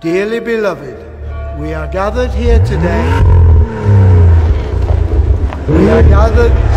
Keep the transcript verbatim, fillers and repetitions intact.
Dearly beloved, we are gathered here today. We are gathered